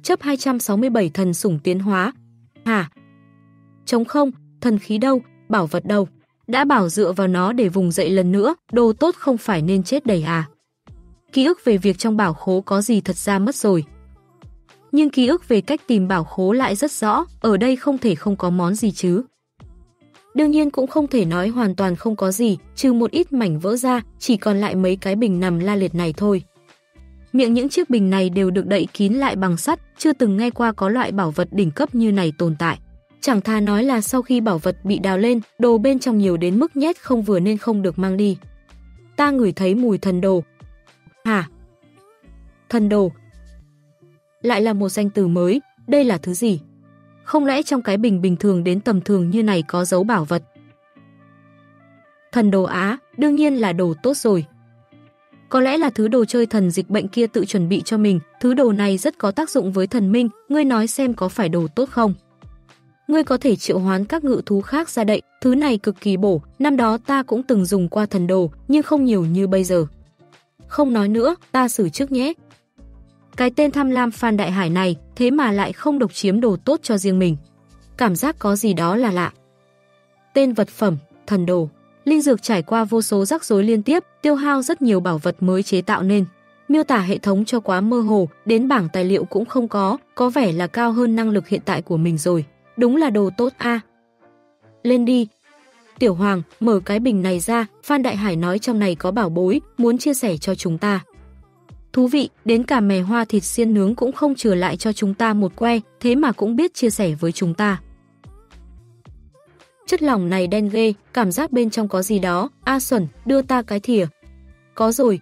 Chấp 267 thần sủng tiến hóa. Hả? Trống không, thần khí đâu, bảo vật đâu? Đã bảo dựa vào nó để vùng dậy lần nữa, đồ tốt không phải nên chết đầy à? Ký ức về việc trong bảo khố có gì thật ra mất rồi. Nhưng ký ức về cách tìm bảo khố lại rất rõ, ở đây không thể không có món gì chứ. Đương nhiên cũng không thể nói hoàn toàn không có gì, trừ một ít mảnh vỡ ra, chỉ còn lại mấy cái bình nằm la liệt này thôi. Miệng những chiếc bình này đều được đậy kín lại bằng sắt, chưa từng nghe qua có loại bảo vật đỉnh cấp như này tồn tại. Chẳng thà nói là sau khi bảo vật bị đào lên, đồ bên trong nhiều đến mức nhét không vừa nên không được mang đi. Ta ngửi thấy mùi thần đồ. Hả? Thần đồ? Lại là một danh từ mới, đây là thứ gì? Không lẽ trong cái bình bình thường đến tầm thường như này có dấu bảo vật? Thần đồ á, đương nhiên là đồ tốt rồi. Có lẽ là thứ đồ chơi thần dịch bệnh kia tự chuẩn bị cho mình, thứ đồ này rất có tác dụng với thần minh, ngươi nói xem có phải đồ tốt không? Ngươi có thể triệu hoán các ngự thú khác ra đậy, thứ này cực kỳ bổ, năm đó ta cũng từng dùng qua thần đồ, nhưng không nhiều như bây giờ. Không nói nữa, ta xử trước nhé. Cái tên tham lam Phan Đại Hải này, thế mà lại không độc chiếm đồ tốt cho riêng mình. Cảm giác có gì đó là lạ. Tên vật phẩm, thần đồ. Linh dược trải qua vô số rắc rối liên tiếp, tiêu hao rất nhiều bảo vật mới chế tạo nên. Miêu tả hệ thống cho quá mơ hồ, đến bảng tài liệu cũng không có vẻ là cao hơn năng lực hiện tại của mình rồi. Đúng là đồ tốt a. Lên đi. Tiểu Hoàng, mở cái bình này ra, Phan Đại Hải nói trong này có bảo bối, muốn chia sẻ cho chúng ta. Thú vị, đến cả mè hoa thịt xiên nướng cũng không chừa lại cho chúng ta một que, thế mà cũng biết chia sẻ với chúng ta. Chất lỏng này đen ghê, cảm giác bên trong có gì đó. A Xuẩn, đưa ta cái thìa. Có rồi.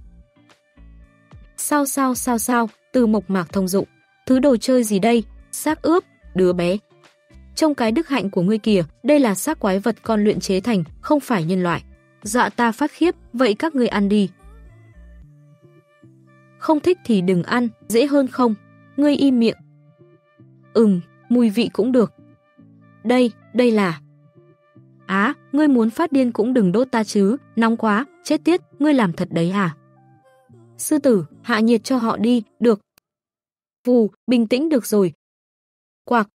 Sao, từ mộc mạc thông dụng. Thứ đồ chơi gì đây? Xác ướp, đứa bé. Trong cái đức hạnh của ngươi kìa, đây là xác quái vật con luyện chế thành, không phải nhân loại. Dọa ta phát khiếp, vậy các ngươi ăn đi. Không thích thì đừng ăn, dễ hơn không? Ngươi im miệng. Mùi vị cũng được. Đây là... Á, ngươi muốn phát điên cũng đừng đốt ta chứ, nóng quá, chết tiết, ngươi làm thật đấy à? Sư tử, hạ nhiệt cho họ đi, được. Vù, bình tĩnh được rồi. Quạc.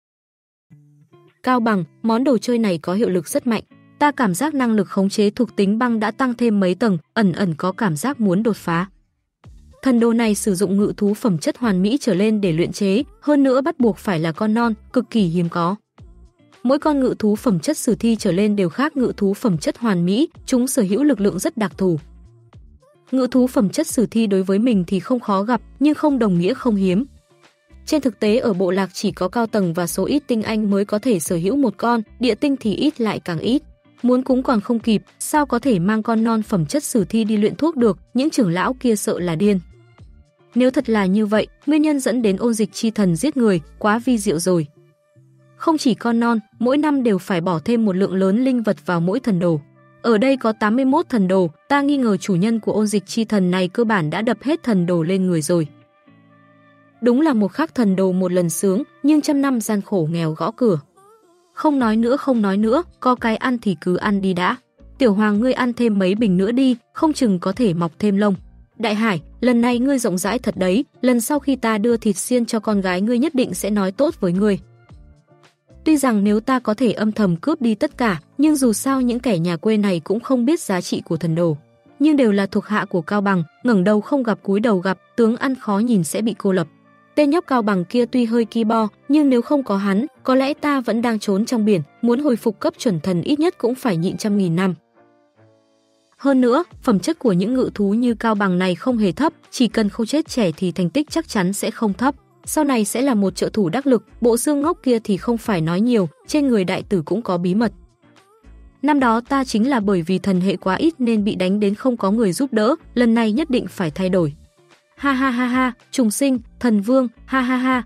Cao Bằng, món đồ chơi này có hiệu lực rất mạnh. Ta cảm giác năng lực khống chế thuộc tính băng đã tăng thêm mấy tầng, ẩn có cảm giác muốn đột phá. Thần đồ này sử dụng ngự thú phẩm chất hoàn mỹ trở lên để luyện chế, hơn nữa bắt buộc phải là con non, cực kỳ hiếm có. Mỗi con ngự thú phẩm chất sử thi trở lên đều khác ngự thú phẩm chất hoàn mỹ, chúng sở hữu lực lượng rất đặc thù. Ngự thú phẩm chất sử thi đối với mình thì không khó gặp, nhưng không đồng nghĩa không hiếm. Trên thực tế ở bộ lạc chỉ có cao tầng và số ít tinh anh mới có thể sở hữu một con, địa tinh thì ít lại càng ít. Muốn cúng còn không kịp, sao có thể mang con non phẩm chất sử thi đi luyện thuốc được, những trưởng lão kia sợ là điên. Nếu thật là như vậy, nguyên nhân dẫn đến ôn dịch chi thần giết người, quá vi diệu rồi. Không chỉ con non, mỗi năm đều phải bỏ thêm một lượng lớn linh vật vào mỗi thần đồ. Ở đây có 81 thần đồ, ta nghi ngờ chủ nhân của ôn dịch chi thần này cơ bản đã đập hết thần đồ lên người rồi. Đúng là một khắc thần đồ một lần sướng, nhưng trăm năm gian khổ nghèo gõ cửa. Không nói nữa, có cái ăn thì cứ ăn đi đã. Tiểu Hoàng ngươi ăn thêm mấy bình nữa đi, không chừng có thể mọc thêm lông. Đại Hải, lần này ngươi rộng rãi thật đấy, lần sau khi ta đưa thịt xiên cho con gái ngươi nhất định sẽ nói tốt với ngươi. Tuy rằng nếu ta có thể âm thầm cướp đi tất cả, nhưng dù sao những kẻ nhà quê này cũng không biết giá trị của thần đồ. Nhưng đều là thuộc hạ của Cao Bằng, ngẩng đầu không gặp cúi đầu gặp, tướng ăn khó nhìn sẽ bị cô lập. Tên nhóc Cao Bằng kia tuy hơi ki bo, nhưng nếu không có hắn, có lẽ ta vẫn đang trốn trong biển, muốn hồi phục cấp chuẩn thần ít nhất cũng phải nhịn trăm nghìn năm. Hơn nữa, phẩm chất của những ngự thú như Cao Bằng này không hề thấp, chỉ cần không chết trẻ thì thành tích chắc chắn sẽ không thấp. Sau này sẽ là một trợ thủ đắc lực, bộ xương ngốc kia thì không phải nói nhiều, trên người đại tử cũng có bí mật. Năm đó ta chính là bởi vì thần hệ quá ít nên bị đánh đến không có người giúp đỡ, lần này nhất định phải thay đổi. Ha, trùng sinh, thần vương, ha.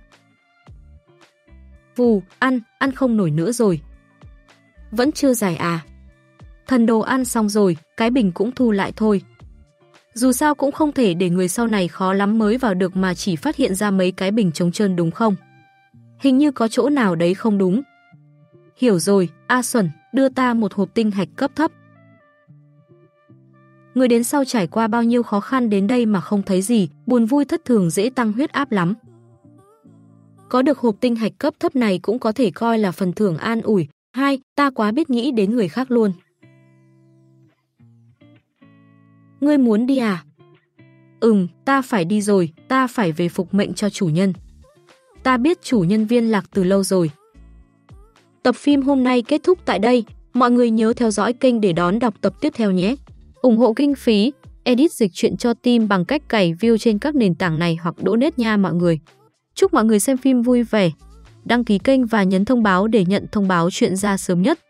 Vù, ăn không nổi nữa rồi. Vẫn chưa giải à? Thần đồ ăn xong rồi, cái bình cũng thu lại thôi. Dù sao cũng không thể để người sau này khó lắm mới vào được mà chỉ phát hiện ra mấy cái bình trống trơn đúng không? Hình như có chỗ nào đấy không đúng. Hiểu rồi, A Xuẩn, đưa ta một hộp tinh hạch cấp thấp. Người đến sau trải qua bao nhiêu khó khăn đến đây mà không thấy gì, buồn vui thất thường dễ tăng huyết áp lắm. Có được hộp tinh hạch cấp thấp này cũng có thể coi là phần thưởng an ủi. 2. Ta quá biết nghĩ đến người khác luôn. Ngươi muốn đi à? Ta phải đi rồi, ta phải về phục mệnh cho chủ nhân. Ta biết chủ nhân Viên Lạc từ lâu rồi. Tập phim hôm nay kết thúc tại đây. Mọi người nhớ theo dõi kênh để đón đọc tập tiếp theo nhé. Ủng hộ kinh phí, edit dịch truyện cho team bằng cách cày view trên các nền tảng này hoặc donate nha mọi người. Chúc mọi người xem phim vui vẻ. Đăng ký kênh và nhấn thông báo để nhận thông báo chuyện ra sớm nhất.